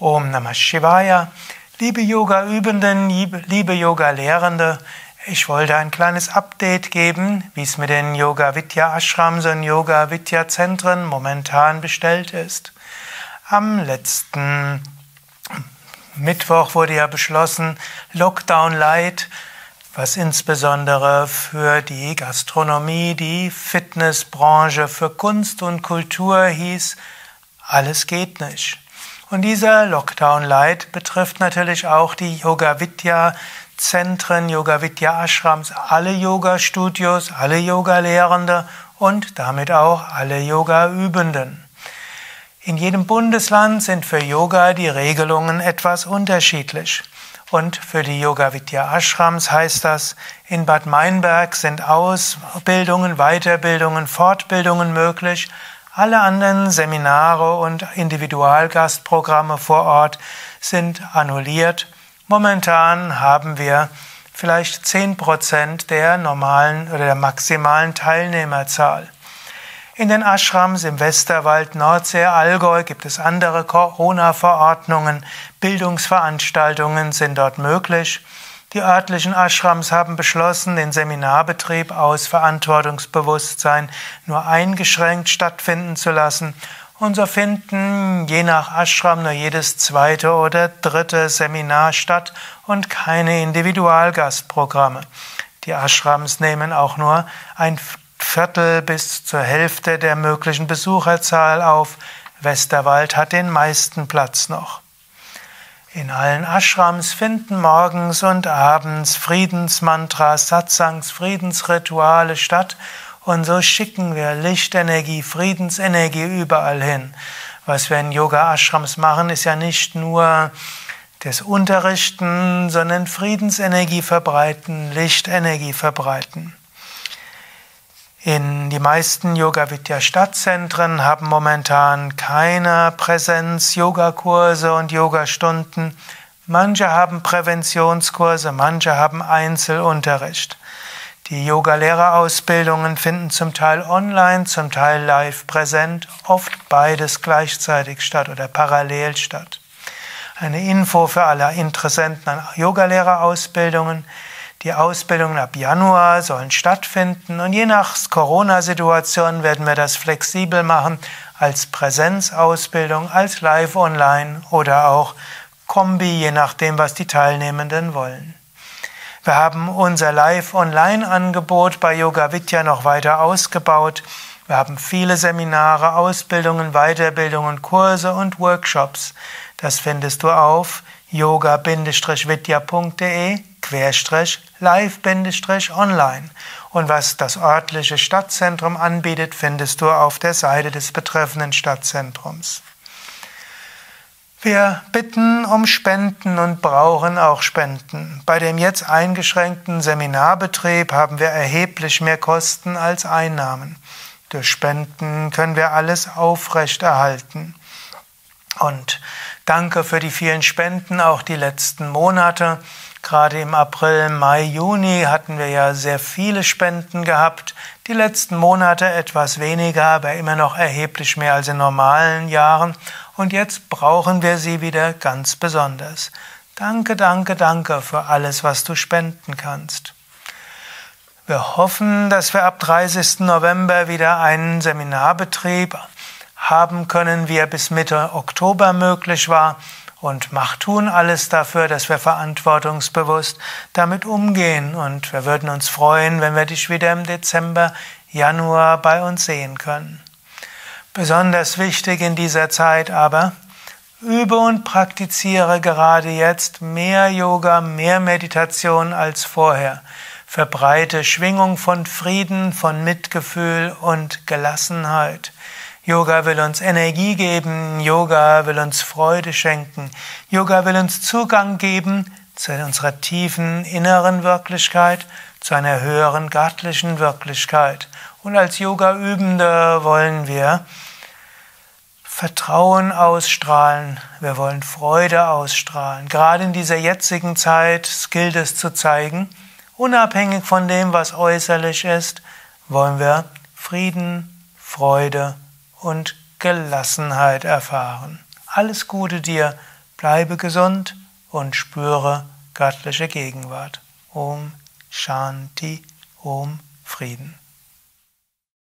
Om Namah Shivaya. Liebe Yoga-Übenden, liebe Yoga-Lehrende, ich wollte ein kleines Update geben, wie es mit den Yoga-Vidya-Ashrams und Yoga-Vidya-Zentren momentan bestellt ist. Am letzten Mittwoch wurde ja beschlossen, Lockdown Light, was insbesondere für die Gastronomie, die Fitnessbranche, für Kunst und Kultur hieß, alles geht nicht. Und dieser Lockdown Light betrifft natürlich auch die Yoga-Vidya-Zentren, Yoga-Vidya-Ashrams, alle Yoga-Studios, alle Yoga-Lehrende und damit auch alle Yoga-Übenden. In jedem Bundesland sind für Yoga die Regelungen etwas unterschiedlich. Und für die Yoga-Vidya-Ashrams heißt das, in Bad Meinberg sind Ausbildungen, Weiterbildungen, Fortbildungen möglich. Alle anderen Seminare und Individualgastprogramme vor Ort sind annulliert. Momentan haben wir vielleicht 10% der normalen oder der maximalen Teilnehmerzahl. In den Ashrams im Westerwald, Nordsee, Allgäu gibt es andere Corona-Verordnungen. Bildungsveranstaltungen sind dort möglich. Die örtlichen Ashrams haben beschlossen, den Seminarbetrieb aus Verantwortungsbewusstsein nur eingeschränkt stattfinden zu lassen. Und so finden je nach Ashram nur jedes zweite oder dritte Seminar statt und keine Individualgastprogramme. Die Ashrams nehmen auch nur ein Viertel bis zur Hälfte der möglichen Besucherzahl auf. Westerwald hat den meisten Platz noch. In allen Ashrams finden morgens und abends Friedensmantras, Satsangs, Friedensrituale statt und so schicken wir Lichtenergie, Friedensenergie überall hin. Was wir in Yoga-Ashrams machen, ist ja nicht nur das Unterrichten, sondern Friedensenergie verbreiten, Lichtenergie verbreiten. Die meisten Yoga-Vidya-Stadtzentren haben momentan keine Präsenz-Yogakurse und Yogastunden. Manche haben Präventionskurse, manche haben Einzelunterricht. Die Yogalehrerausbildungen finden zum Teil online, zum Teil live präsent, oft beides gleichzeitig statt oder parallel statt. Eine Info für alle Interessenten an Yogalehrerausbildungen: Die Ausbildungen ab Januar sollen stattfinden und je nach Corona-Situation werden wir das flexibel machen als Präsenzausbildung, als Live-Online oder auch Kombi, je nachdem, was die Teilnehmenden wollen. Wir haben unser Live-Online-Angebot bei Yoga Vidya noch weiter ausgebaut. Wir haben viele Seminare, Ausbildungen, Weiterbildungen, Kurse und Workshops. Das findest du auf yoga-vidya.de/live-online. Und was das örtliche Stadtzentrum anbietet, findest du auf der Seite des betreffenden Stadtzentrums. Wir bitten um Spenden und brauchen auch Spenden. Bei dem jetzt eingeschränkten Seminarbetrieb haben wir erheblich mehr Kosten als Einnahmen. Durch Spenden können wir alles aufrechterhalten. Und danke für die vielen Spenden, auch die letzten Monate. Gerade im April, Mai, Juni hatten wir ja sehr viele Spenden gehabt. Die letzten Monate etwas weniger, aber immer noch erheblich mehr als in normalen Jahren. Und jetzt brauchen wir sie wieder ganz besonders. Danke, danke, danke für alles, was du spenden kannst. Wir hoffen, dass wir ab 30. November wieder einen Seminarbetrieb haben können, wie er bis Mitte Oktober möglich war, und tun alles dafür, dass wir verantwortungsbewusst damit umgehen, und wir würden uns freuen, wenn wir dich wieder im Dezember, Januar bei uns sehen können. Besonders wichtig in dieser Zeit aber: übe und praktiziere gerade jetzt mehr Yoga, mehr Meditation als vorher. Verbreite Schwingung von Frieden, von Mitgefühl und Gelassenheit. Yoga will uns Energie geben, Yoga will uns Freude schenken, Yoga will uns Zugang geben zu unserer tiefen inneren Wirklichkeit, zu einer höheren göttlichen Wirklichkeit. Und als Yoga-Übende wollen wir Vertrauen ausstrahlen, wir wollen Freude ausstrahlen. Gerade in dieser jetzigen Zeit gilt es zu zeigen, unabhängig von dem, was äußerlich ist, wollen wir Frieden, Freude und Gelassenheit erfahren. Alles Gute dir, bleibe gesund und spüre göttliche Gegenwart. Om Shanti, Om Frieden.